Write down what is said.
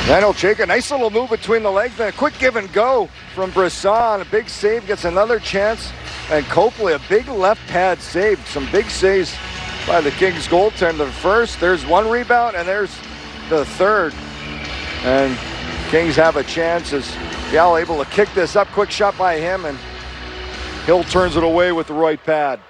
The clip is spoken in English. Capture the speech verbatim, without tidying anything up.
Daniil Chayka, nice little move between the legs, then a quick give and go from Brisson. A big save, gets another chance. And Copley, a big left pad save. Some big saves by the Kings goaltender. The first, there's one rebound, and there's the third. And Kings have a chance as Gal able to kick this up. Quick shot by him, and Hill turns it away with the right pad.